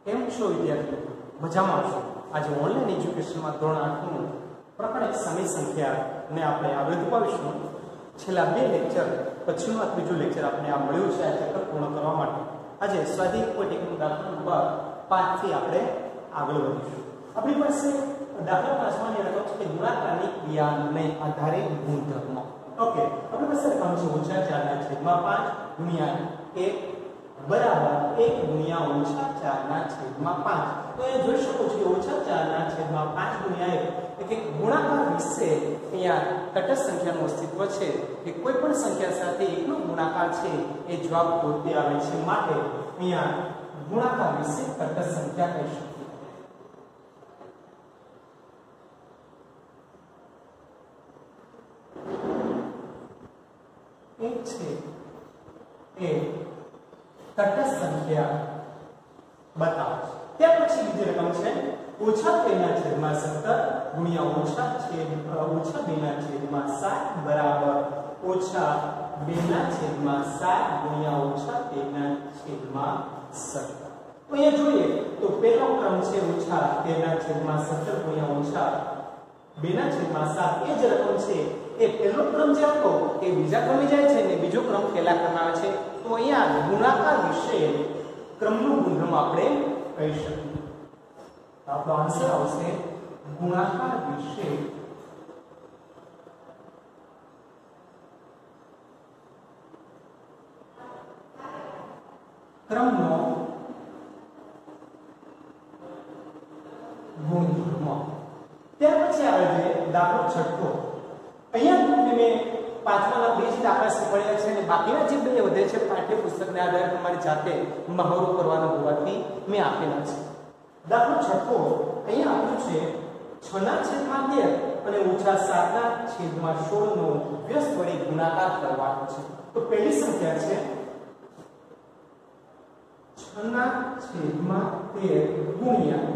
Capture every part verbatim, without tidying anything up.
કેમ છો વિદ્યાર્થીઓ? મજામાં છો? આજે ઓનલાઈન એજ્યુકેશનમાં ધોરણ આઠનું પ્રકરણ એક સમય સંખ્યાને આપણે આગળ ધપાવીશું. છેલ્લા બે લેક્ચર પછીનો આ ત્રીજો લેક્ચર આપણે આ મળ્યું છે આ ચેપ્ટર પૂર્ણ કરવા માટે. આજે સ્વાધ્યાય પોઈન્ટ એકનો દાખલા નંબર પાંચ થી આપણે આગળ વધીશું. આપણી પાસે દાખલા પાંચમાં એ લખ્યું છે કે ગુણાકારની ક્રિયાને આધારે ગુણધર્મ. ઓકે, આપણી પાસે લખાણ છે ઓછા ચાર ના છેદમાં પાંચ ગુણ્યા એક બરાબર એક ગુણ્યા ઓછા ચાર ના છેદમાં પાંચ. તો એ જોઈ શકો છો કે ઓછા ચાર ના છેદમાં પાંચ ગુણ્યા એક એટલે કે ગુણાકાર વિશે અહીંયા તટસ્થ સંખ્યાનું અસ્તિત્વ છે કે કોઈ પણ સંખ્યા સાથે એકનો ગુણાકાર છે એ જવાબ પોતે આવે છે, માટે અહીંયા ગુણાકાર વિશે તટસ્થ સંખ્યા કહી શકીએ. એક છે એ તટસ્થ સંખ્યા બતાવો. ત્યાર પછી બીજી રકમ છે ઓછા બે ના છેદમાં સત્તર ગુણ્યા ઓછા છેદ ઓછા બે ના છેદમાં સાત બરાબર ઓછા બે ના છેદમાં સાત ગુણ્યા ઓછા બે ના છેદમાં સત્તર. તો અહીંયા જોઈએ તો પહેલો ક્રમ છે ઓછા બે ના છેદમાં સત્તર ગુણ્યા ઓછા બે ના છેદમાં સાત. એ જ રકમ છે એ પહેલો ક્રમ જે હતો એ બીજા ક્રમે જાય છે ને બીજો ક્રમ પહેલા ક્રમે આવે છે. તો અહીંયા ગુણાકાર વિશે ક્રમનું ગુણધર્મ આપણે કહી શકીએ. આપણો આન્સર આવશે ગુણાકાર વિશે ક્રમનો ગુણધર્મ. ત્યાર પછી આવે છે દાખલો છઠ્ઠો. અહીંયા તમને મેં પાંચમાના બે જ દાખલા શીખવાડ્યા છે અને બાકીના જે બે વધે છે પાઠ્યપુસ્તકના આધારે તમારી જાતે મહાવરો કરવાનો હોવાથી મેં આપેલા છે. દાખલો છઠ્ઠો અહીંયા આપ્યું છે છ ના છેદમાં તેર અને ઓછા સાત ના છેદમાં સોળ નો વ્યસ્ત વડે ગુણાકાર કરવાનો છે. તો પહેલી સંખ્યા છે છ ના છેદમાં તેર ગુણ્યા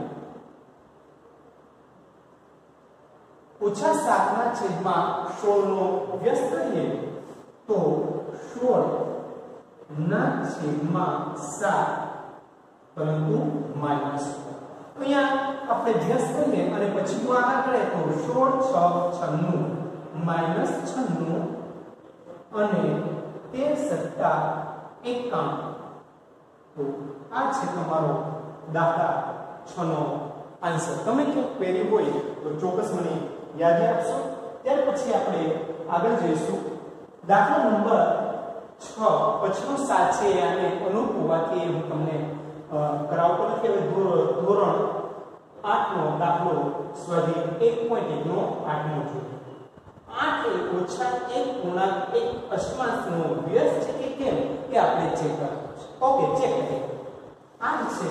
ઓછા સાત ના છેદમાં સોળ નો વ્યસ્ત કરીએ તો સોળ ના છેદમાં સાત પરંતુ માઇનસ. અહીંયા આપણે વ્યસ્ત કરીએ અને પછી ગુણાકાર કરીએ તો સોળ છ છન્નું માઇનસ છન્નું અને તેર સત્તા એકાણું. તો આ છે તમારો દાખલા છ નો આન્સર. તમે ક્યાંક ક્વેરી હોય તો ચોક્કસ મને યાદ રાખશો. ત્યાર પછી આપણે આગળ જઈશું. દાખલા નંબર છ પછીનો સાત છે અને અનુરૂપ હોવાથી હું તમને કરાવતો નથી. હવે ધોરણ આઠ નો દાખલો સ્વાધ્યાય એક પોઈન્ટ એક નો આઠમો જોઈએ. આઠ એ ઓછા એક પૂર્ણાંક એક અષ્ટમાંશ નો વ્યસ્ત છે કે કેમ એ આપણે ચેક કરવું છે. ઓકે, ચેક કરીએ. આઠ છે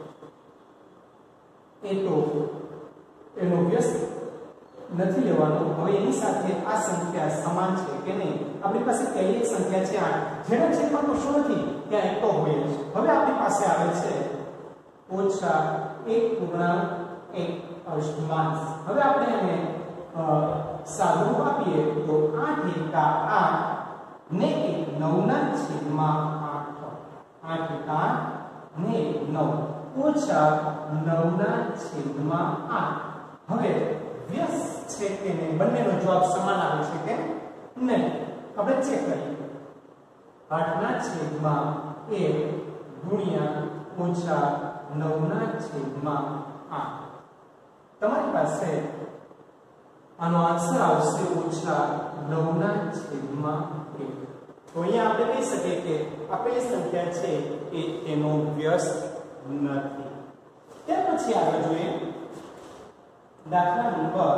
એ તો એનો વ્યસ્ત નથી લેવાનો. હવે એની સાથે આ સંખ્યા સમાન છે કે નહીં. આપણી પાસે કઈ એક સંખ્યા છે આઠ જેના છેદમાં તો શું નથી ત્યાં એક તો હોય છે. હવે આપણી પાસે આવે છે ઓછા એક પૂર્ણાંક એક અષ્ટમાંશ. હવે આપણે એને સાદું આપીએ તો આઠ એકા આઠ ને એક નવ ના છેદમાં આઠ. આઠ એકા ને નવ ઓછા નવ ના છેદમાં આઠ. હવે વ્યસ્ત છે કે નહીં બંનેનો જવાબ સમાન આવે છે કે નહીં આપણે ચેક કરીએ. આઠ ના છેદમાં એક ગુણ્યા ઓછા નવ ના છેદમાં આઠ. તમારી પાસે આનો આન્સર આવશે ઓછા નવ ના છેદમાં એક. તો અહીંયા આપણે કહી શકીએ કે આપેલી સંખ્યા છે એ એનો વ્યસ્ત નથી. ત્યાર પછી આગળ જોઈએ દાખલા નંબર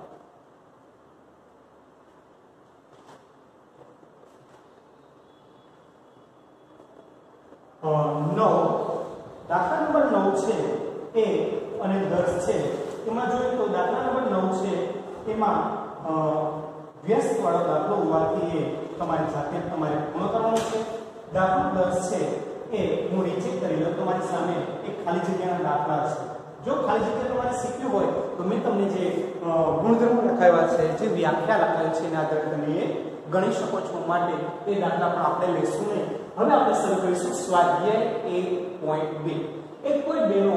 નવ. દાખલા નંબર નવ છે એ અને દસ છે એમાં જોઈએ તો દાખલા નંબર નવ છે એમાં વ્યસ્ત વાળો દાખલો હોવાથી એ તમારી જાતે તમારે પૂર્ણ કરવાનો છે. દાખલો દસ છે એ હું રીચેક કરી લઉં. તમારી સામે એક ખાલી જગ્યાના દાખલા છે. જો ખાલી જગ્યા તમારે શીખ્યું હોય તો મેં તમને જે ગુણધર્મો લખાવ્યા છે, જે વ્યાખ્યા લખાવી છે એના આધારે તમે એ ગણી શકો છો. માટે એ દાખલા પણ આપણે લેશું નહીં. હવે આપણે શરૂ કરીશું સ્વાધ્યાય એક પોઈન્ટ બે. એક પોઈન્ટ બે નો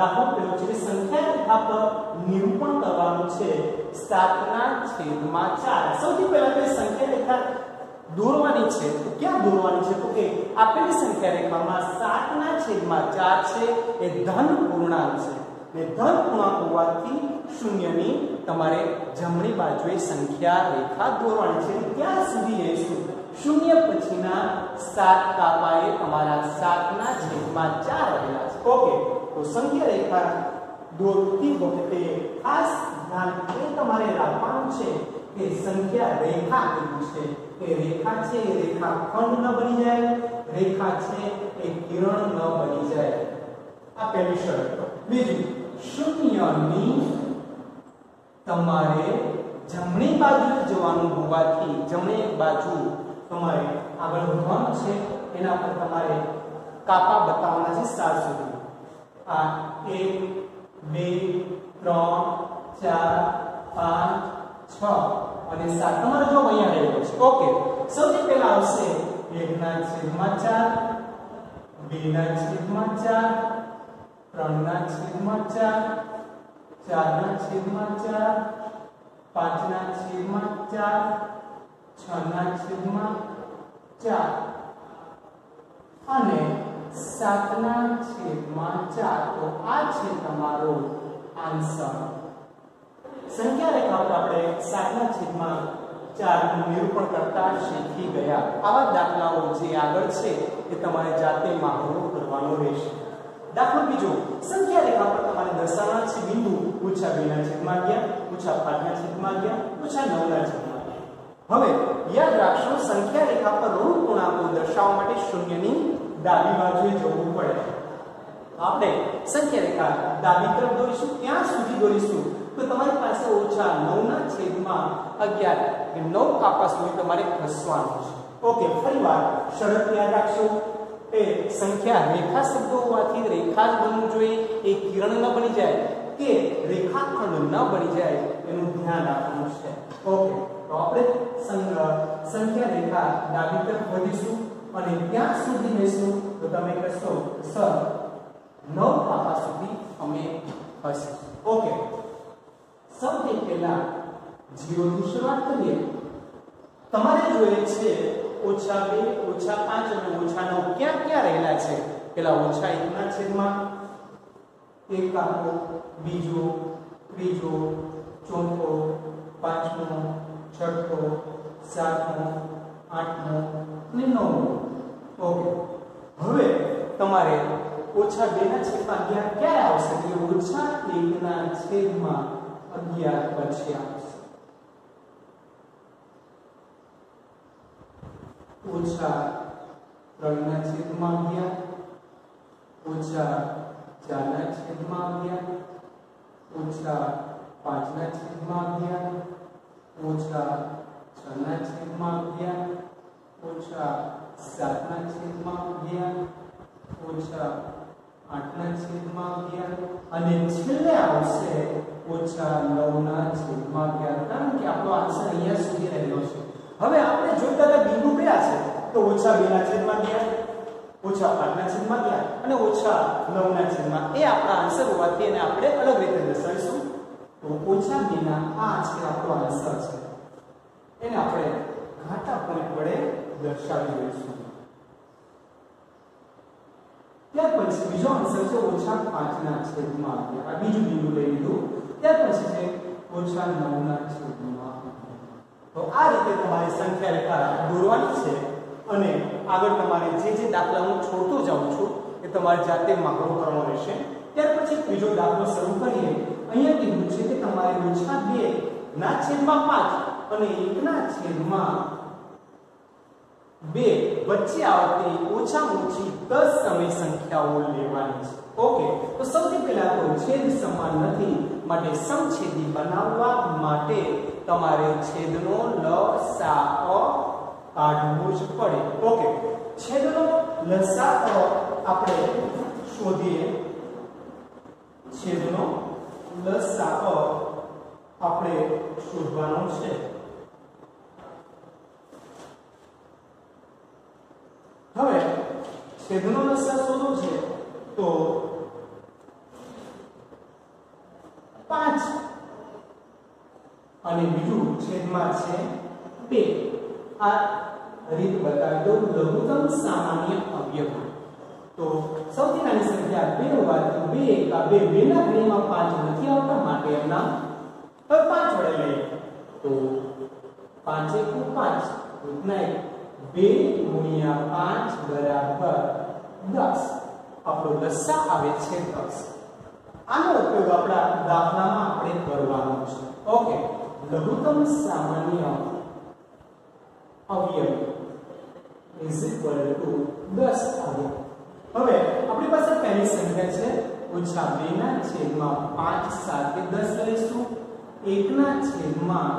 દાખલો પેલો છે કે સંખ્યા રેખા પર નિરૂપણ કરવાનું છે સાત ના છેદમાં ચાર. સૌથી પહેલા તો સંખ્યા રેખા દોરવાની છે. તો ક્યાં દોરવાની છે? તો કે આપેલી સંખ્યા રેખામાં સાત ના છેદમાં ચાર છે એ ધન પૂર્ણાંક છે ને ધન પૂર્ણાંક હોવાથી શૂન્યની તમારે જમણી બાજુએ સંખ્યા રેખા દોરવાની છે. ક્યાં સુધી લઈશું? શૂન્ય પછીના સાત કાપાએ તમારા સાત ના છેદમાં ચાર રહેલા છે. ઓકે, તો સંખ્યા રેખા દોરતી વખતે ખાસ ધ્યાન એ તમારે રાખવાનું છે કે સંખ્યા રેખા કીધું છે કે રેખા છે એ રેખા ખંડ ન બની જાય, રેખા છે એ કિરણ ન બની જાય. આ પહેલી શરત. બીજું, શૂન્યની તમારે જમણી બાજુ જવાનું હોવાથી જમણી બાજુ તમારે આગળ વધવાનું છે. એના પર તમારે કાપા બતાવવાના છે સાત સુધી. આ એક, બે, ત્રણ, ચાર, પાંચ, છ અને સાત. તમારે જો અહીંયા રહેલો છે. ઓકે, સૌથી પહેલા આવશે એક ના છેદમાં ચાર, બે ના છેદમાં ચાર, ત્રણ ના છેદમાં ચાર, ચાર ના છેદમાં ચાર, પાંચ ના છેદમાં ચાર, છ ના છેદમાં ચાર અને સાત ના છેદમાં ચાર. તો આ છે તમારો આન્સર. સંખ્યા રેખા પર આપણે સાત ના છેદમાં ચાર નું નિરૂપણ કરતા શીખી ગયા. આવા દાખલાઓ જે આગળ છે એ તમારે જાતે મહાવરો કરવાનો રહેશે. દાખલો બીજો, સંખ્યા રેખા પર તમારે દર્શાવવાના છે બિંદુ ઓછા બે ના છેદમાં અગિયાર, ઓછા પાંચ ના છેદમાં અગિયાર, ઓછા નવ ના છેદમાં અગિયાર. હવે યાદ રાખશો, સંખ્યા રેખા પર ઋણ પૂર્ણાંકો દર્શાવવા માટે શૂન્યની ડાબી બાજુએ જવું પડે. આપણે સંખ્યા રેખા ડાબી તરફ દોરીશું, ત્યાં સુધી દોરીશું તો તમારી પાસે ઓછા નવ ના છેદમાં અગિયાર કે નવ કાપા સુધી તમારે ખસવાનું છે. ઓકે, ફરીવાર શરત યાદ રાખશો. એ સંખ્યા રેખા શબ્દો હોવાથી રેખા જ બનવું જોઈએ, એ કિરણ ન બની જાય કે રેખાખંડ ન બની જાય એનું ધ્યાન રાખવાનું છે. ઓકે, તો આપણે સંખ્યા રેખા ડાબી તરફ વધીશું અને ત્યાં સુધી જઈશું તો તમે કહેશો સર નવ કાપા સુધી અમે હશે. ઓકે, સૌથી પહેલા જીરો થી શરૂઆત કરીએ. તમારે જોઈએ છે ઓછા બે, ઓછા પાંચ અને ઓછા નવ ક્યાં ક્યાં રહેલા છે. પેલા ઓછા એક ના છેદમાં એક કાપો, બીજો, ત્રીજો, ચોથો, પાંચમો, છઠ્ઠો, સાતમો, આઠમો અને નવમો. ઓકે, હવે તમારે ઓછા બે ના છેદમાં અગિયાર ક્યારે આવશે? એટલે ઓછા એક ના છેદમાં અગિયાર પછી આવશે. ઓછા ત્રણ ના છેદમાં અગિયાર, ઓછા ચાર ના છેદમાં અગિયાર, ઓછા પાંચ ના છેદમાં અગિયાર, ઓછા છ ના છેદમાં અગિયાર, ઓછા સાત ના છેદમાં અગિયાર, ઓછા આઠ ના છેદમાં અગિયાર અને છેલ્લે આવશે ઓછા નવ ના છેદમાં અગિયાર. કારણ કે આપણો આન્સર અહીંયા સુધી રહેલો છે. હવે આપણે જોઈતા હતા બિંદુ કયા છે? તો ઓછા બે ના છેદમાં અગિયાર, ઓછા આઠ ના છેદમાં અગિયાર અને ઓછા નવ ના છેદમાં. એ આપણા આન્સર હોવાથી એને આપણે અલગ રીતે દર્શાવીશું. તો ઓછા બે ના આ છે આપણો આન્સર છે. એને આપણે ઘાટા પોઈન્ટ વડે દર્શાવી દઈશું. ત્યાર પછી બીજો આન્સર છે ઓછા પાંચ ના છેદમાં અગિયાર. આ બીજું બિંદુ લઈ લીધું. ત્યાર પછી છે ઓછા નવ ના છેદમાં. તો આ રીતે તમારે સંખ્યા રેખા દોરવાની છે અને આગળ તમારે જે જે દાખલા હું છોડતો જાઉં છું એ તમારે જાતે માગણો કરવાનો રહેશે. ત્યાર પછી ત્રીજો દાખલો શરૂ કરીએ. અહીંયા કીધું છે કે તમારે ઓછા બે ના છેદમાં પાંચ અને એક ના છેદમાં બે વચ્ચે આવતી ઓછામાં ઓછી દસ સમય સંખ્યાઓ લેવાની છે. ઓકે, તો સૌથી પહેલા તો છેદ સમાન નથી માટે સમછેદી બનાવવા માટે તમારે છેદનો લસાઅ કાઢવો જ પડે. ઓકે, છેદનો લસાઅ આપણે શોધીએ. છેદનો લસાઅ આપણે શોધવાનો છે. હવે છેદનો લસાઅ શોધવો છે તો અને બીજું છેદમાં છે બે. આ રીત બતાવી દઉં લઘુત્તમ સામાન્ય અવયવ. તો સૌથી નાની સંખ્યા બે હોવાથી બે એકા બે, બે ના ઘડીમાં પાંચ નથી આવતા માટે એમના હવે પાંચ વડે લઈએ તો પાંચ એકુ પાંચ, રૂટના એક, બે ગુણ્યા પાંચ બરાબર દસ. આપણો લસા આવે છે દસ. આનો ઉપયોગ આપણા દાખલામાં આપણે કરવાનો છે. ઓકે, લઘુત્તમ સામાન્ય અવયવ ઇઝ ઇક્વલ ટુ દસ આવે. હવે આપણી પાસે પહેલી સંખ્યા છે ઓછા બે ના છેદમાં પાંચ સાથે દસ લઈશું, એક ના છેદમાં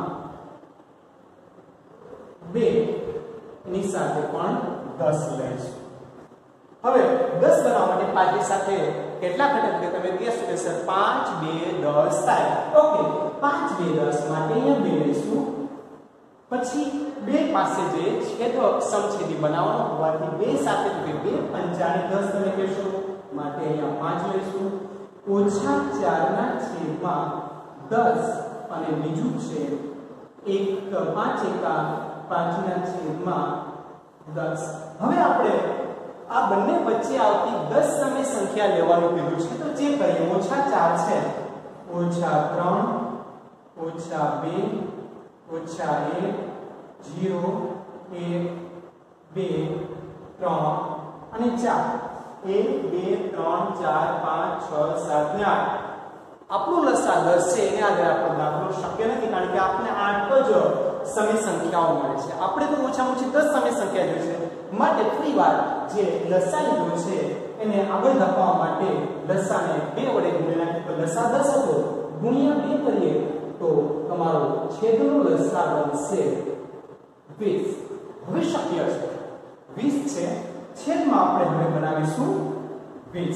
બે ની સાથે પણ દસ લઈશું. હવે દસ બનાવવા માટે પાંચ ની સાથે કેટલા ઘટક છે તમે કહેશો કે સર પાંચ બે દસ થાય. ઓકે, પાંચ બે દસ માટે અહીંયા બે લઈશું. પછી બે પાસે જે છેદક સમછેદી બનાવવાનો હોવાથી બે સાથે બે પંચાને દસ તમે કહેશો માટે અહીંયા પાંચ લઈશું. ઓછા ચાર ના છેદમાં દસ અને બીજું છે એક પાંચ એકા પાંચ ના છેદમાં દસ. હવે આપણે આ બંને વચ્ચે આવતી દસ સામે સંખ્યા લેવાનું કીધું છે તો જે કરીએ ઓછા ચાર છે, ઓછા ત્રણ, ઓછા બે, ઓછા એક, ઝીરો, એક, બે, ત્રણ અને ચાર. એક બે ત્રણ ચાર પાંચ છ સાત ને આઠ. આપણું લસા દસ છે એને આધારે આપણો દાખલો શક્ય નથી કારણ કે આપણે આઠ જ સમી સંખ્યાઓ મળે છે. આપણે તો ઓછામાં ઓછી દસ સમી સંખ્યા જોઈએ છે માટે ફરીવાર જે લસા લીધો છે એને આગળ ધપાવવા માટે લસાને બે વડે ગુણી નાખીએ તો લસા દસ હતો, ગુણ્યા બે કરીએ તો તમારો છેદનો લસા બનશે વીસ. હવે શક્ય છે વીસ છે, છેદમાં આપણે હવે બનાવીશું વીસ.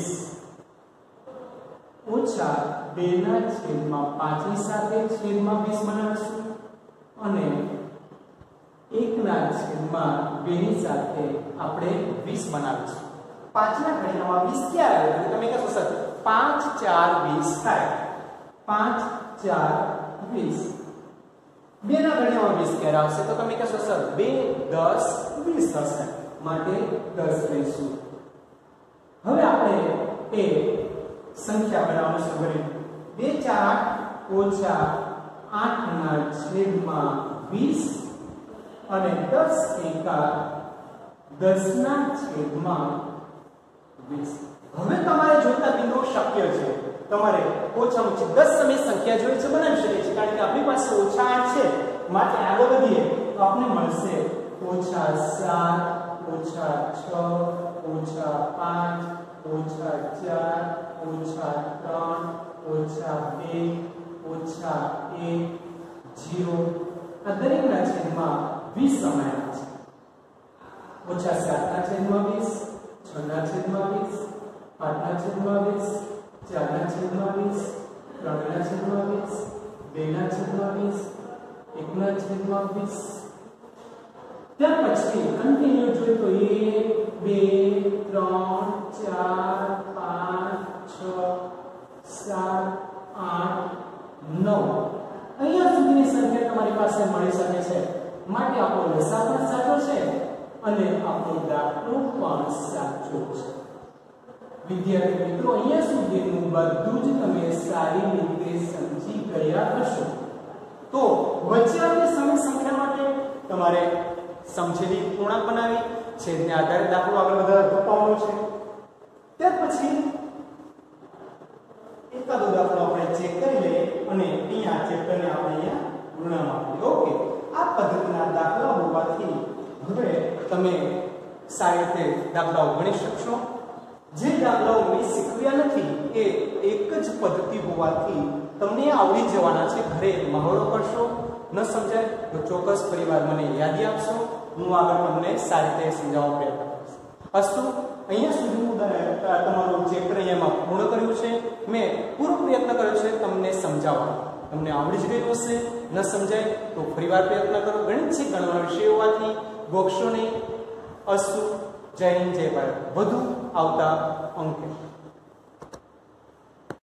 ઓછા બે ના છેદમાં પાંચ ની સાથે છેદમાં વીસ બનાવીશું અને એક ના છેદમાં બે ની સાથે આપણે વીસ બનાવીશું. પાંચ ના ઘડિયામાં વીસ ક્યારે આવે તમે કહેશો સર પાંચ ચાર વીસ થાય. પાંચ ચાર વીસ. બે ના ઘડિયામાં વીસ ક્યારે આવશે તો તમે કહેશો સર બે દસ વીસ થશે માટે દસ લઈશું. હવે આપણે એ સંખ્યા બનાવવાનું શરૂ કરીએ. બે ચાર ઓછા આઠ ના છેદમાં વીસ અને દસ એકા દસ ના છેદમાં વીસ. હવે તમારે જોતા બિંદુઓ શક્ય છે. તમારે ઓછામાં ઓછી દસ સમી સંખ્યા જોઈ છે બનાવી શકે છે કારણ કે આપણી પાસે ઓછા આઠ છે માટે આગળ વધીએ તો આપણને મળશે ઓછા સાત, ઓછા છ, ઓછા પાંચ, ઓછા ચાર, ઓછા ત્રણ, ઓછા બે, ઓછા એક, ઝીરો. આ દરેકના છેદમાં વીસ સમાયેલા છે. ઓછા સાત ના છેદમાં વીસ, છ ના છેદમાં વીસ, આઠ ના છેદમાં વીસ, ચાર ના છેદમાં વીસ, ત્રણ ના છેદમાં વીસ, બે ના છેદમાં વીસ, એક ના છેદમાં વીસ. ત્યાર પછી કન્ટિન્યુ જોઈએ તો એક, બે, ત્રણ, ચાર, પાંચ, છ, સાત, આઠ, નવ. અહીંયા સુધીની સંખ્યા તમારી પાસે મળી શકે છે માટે આપણો લસા પણ સાચો છે અને આપણો દાખલો પણ સાચો છે. વિદ્યાર્થી મિત્રો અહીંયા સુધીનું બધું જ તમે સારી રીતે સમજી ગયા હશો. તો વચ્ચે આવતી સમી સંખ્યા માટે તમારે સમછેદી પૂર્ણાંક બનાવી છેદને આધારે દાખલો આગળ વધારવા ધપાવવાનો છે. ત્યાર પછી એકાદો દાખલો આપણે ચેક કરી લઈએ અને અહીંયા ચેપ્ટરને આપણે અહીંયા પૂર્ણાંક આપીએ. ઓકે, આ પદ્ધતિના દાખલા હોવાથી હવે તમે સારી રીતે દાખલાઓ ગણી શકશો. જે દાખલાઓ મેં શીખવ્યા નથી એ એક જ પદ્ધતિ હોવાથી તમને આવડી જવાના છે. ઘરે મહાવરો કરશો, ન સમજાય તો ચોક્કસ પરિવાર મને યાદી આપશો, હું આગળ તમને સારી રીતે સમજાવવાનો પ્રયત્ન કરીશ. અસ્તુ અહીંયા સુધી હું તમારું ચેપ્ટર અહીંયામાં પૂર્ણ કર્યું છે. મેં પૂરો પ્રયત્ન કર્યો છે તમને સમજાવવાનો. તમને આવડી જ ગયું હશે, ન સમજાય તો ફરીવાર પ્રયત્ન કરો. ગણિત છે ગણવાના વિષય હોવાથી ગોખશો નહીં. અસ્તુ. જય હિન્દ, જય ભારત. વધુ આવતા અંકે